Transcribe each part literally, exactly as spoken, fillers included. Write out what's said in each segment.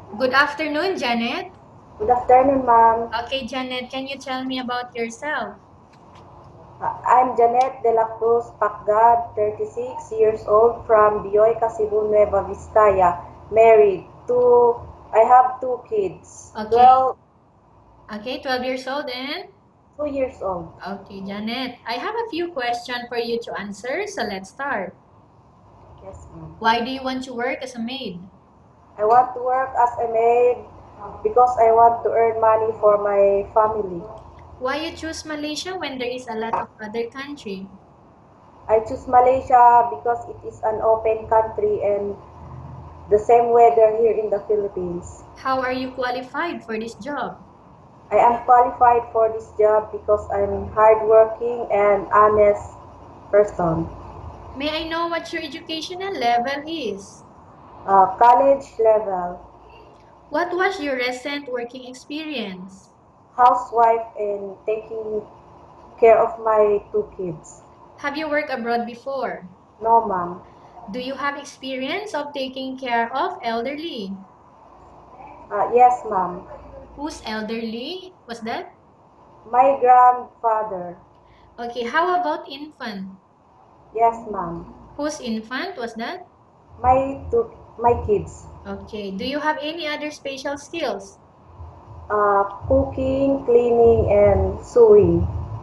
Good afternoon, Janet. Good afternoon, ma'am. Okay, Janet, can you tell me about yourself? Uh, I'm Janet De La Cruz Pacgad, thirty-six years old from Bioyca, Cebu, Nueva Vizcaya, married. Two, I have two kids, Okay. twelve, Okay, twelve years old and? two years old. Okay, Janet, I have a few questions for you to answer, so let's start. Yes, ma'am. Why do you want to work as a maid? I want to work as a maid because I want to earn money for my family. Why you choose Malaysia when there is a lot of other country? I choose Malaysia because it is an open country and the same weather here in the Philippines. How are you qualified for this job? I am qualified for this job because I'm hardworking and honest person. May I know what your educational level is? Uh, college level, What was your recent working experience? housewife and taking care of my two kids. Have you worked abroad before? No, ma'am. Do you have experience of taking care of elderly? Uh, yes, ma'am. Who's elderly? Was that? My grandfather. Okay, how about infant? Yes, ma'am. Whose infant was that? My two, my kids. Okay, do you have any other special skills? Uh, cooking, cleaning, and sewing.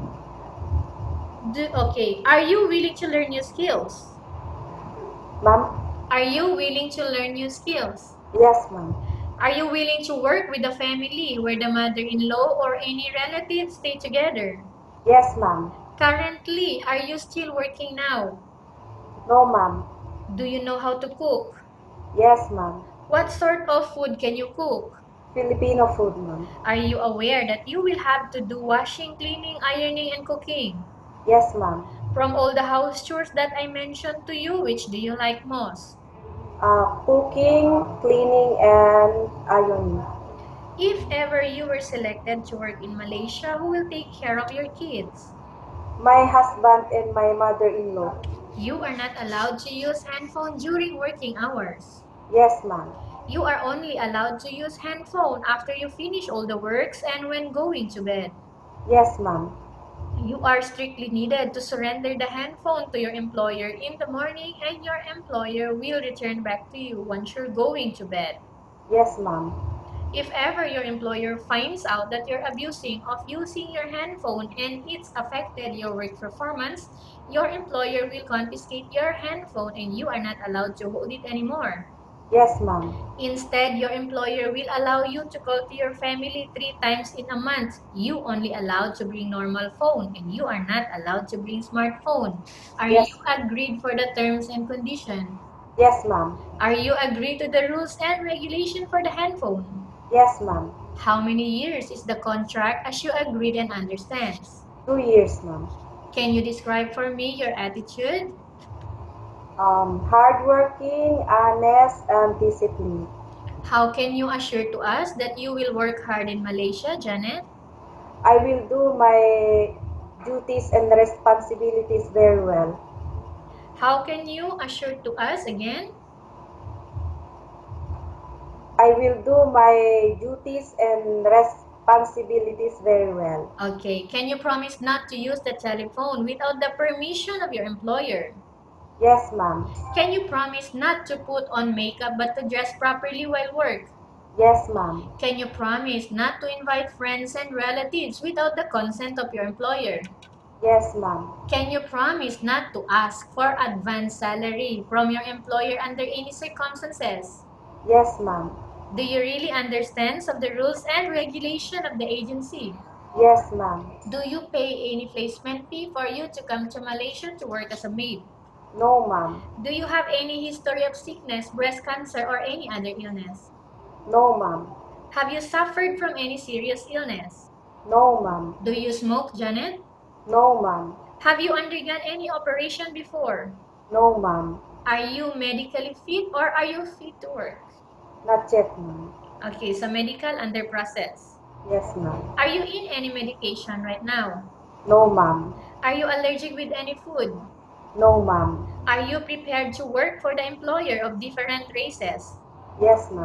Do, okay, are you willing to learn new skills? Ma'am? Are you willing to learn new skills? Yes, ma'am. Are you willing to work with a family where the mother-in-law or any relatives stay together? Yes, ma'am. Currently, are you still working now? No, ma'am. Do you know how to cook? Yes, ma'am. What sort of food can you cook? Filipino food, ma'am. Are you aware that you will have to do washing, cleaning, ironing, and cooking? Yes, ma'am. From all the house chores that I mentioned to you, which do you like most? Uh, cooking, cleaning, and ironing. If ever you were selected to work in Malaysia, who will take care of your kids? My husband and my mother-in-law. You are not allowed to use handphone during working hours. Yes, ma'am. You are only allowed to use handphone after you finish all the works and when going to bed. Yes, ma'am. You are strictly needed to surrender the handphone to your employer in the morning and your employer will return back to you once you're going to bed. Yes, ma'am. If ever your employer finds out that you're abusing of using your handphone and it's affected your work performance, your employer will confiscate your handphone and you are not allowed to hold it anymore. Yes, ma'am. Instead, your employer will allow you to call to your family three times in a month. You only allowed to bring normal phone and you are not allowed to bring smartphone. Are you Yes. agreed for the terms and condition? Yes, ma'am. Are you agreed to the rules and regulation for the handphone? Yes, ma'am. How many years is the contract as you agreed and understands? Two years, ma'am. Can you describe for me your attitude? Um, hardworking, honest, and disciplined. How can you assure to us that you will work hard in Malaysia, Janet? I will do my duties and responsibilities very well. How can you assure to us again? I will do my duties and responsibilities very well. Okay, can you promise not to use the telephone without the permission of your employer? Yes, ma'am. Can you promise not to put on makeup but to dress properly while work? Yes, ma'am. Can you promise not to invite friends and relatives without the consent of your employer? Yes, ma'am. Can you promise not to ask for advance salary from your employer under any circumstances? Yes, ma'am. Do you really understand of the rules and regulation of the agency? Yes, ma'am. Do you pay any placement fee for you to come to Malaysia to work as a maid? No, ma'am. Do you have any history of sickness, breast cancer, or any other illness? No, ma'am. Have you suffered from any serious illness? No, ma'am. Do you smoke, Janet? No, ma'am. Have you undergone any operation before? No, ma'am. Are you medically fit or are you fit to work? Not yet, ma'am. Okay, so medical under process. Yes, ma'am. Are you in any medication right now? No, ma'am. Are you allergic with any food? No, ma'am. Are you prepared to work for the employer of different races? Yes, ma'am.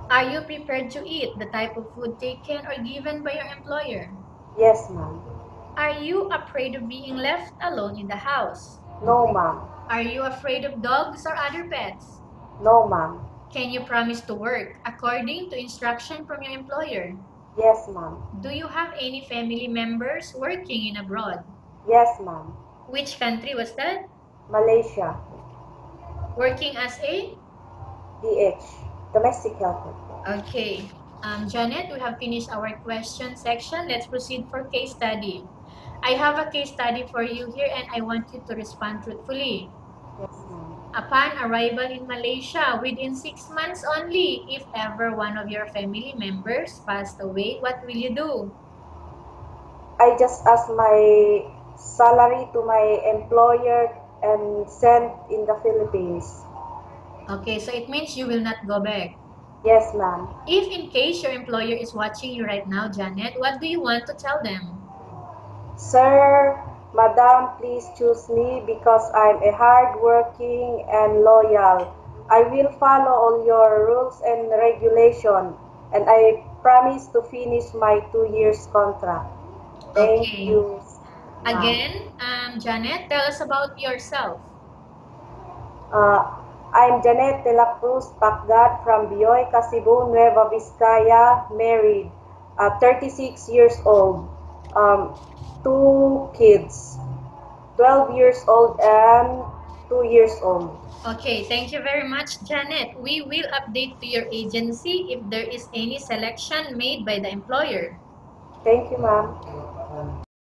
Are you prepared to eat the type of food taken or given by your employer? Yes, ma'am. Are you afraid of being left alone in the house? No, ma'am. Are you afraid of dogs or other pets? No, ma'am. Can you promise to work according to instruction from your employer? Yes, ma'am. Do you have any family members working in abroad? Yes, ma'am. Which country was that? Malaysia. Working as a? D H. Domestic helper. Okay. Um, Janet, we have finished our question section. Let's proceed for case study. I have a case study for you here and I want you to respond truthfully. Yes, ma'am. Upon arrival in Malaysia, within six months only, if ever one of your family members passed away, what will you do? I just ask my salary to my employer and send in the Philippines. Okay, so it means you will not go back. Yes, ma'am. If in case your employer is watching you right now, Janet, what do you want to tell them? Sir, madam, please choose me because I'm a hardworking and loyal. I will follow all your rules and regulation, and I promise to finish my two years contract. Thank Okay. you. ma'am. Again, um, Janet, tell us about yourself. Uh, I'm Janet de la Cruz Pacgat from Bioy, Cebu, Nueva Vizcaya, married, uh, thirty-six years old, um, two kids, twelve years old and two years old. Okay, thank you very much, Janet. We will update to your agency if there is any selection made by the employer. Thank you, ma'am.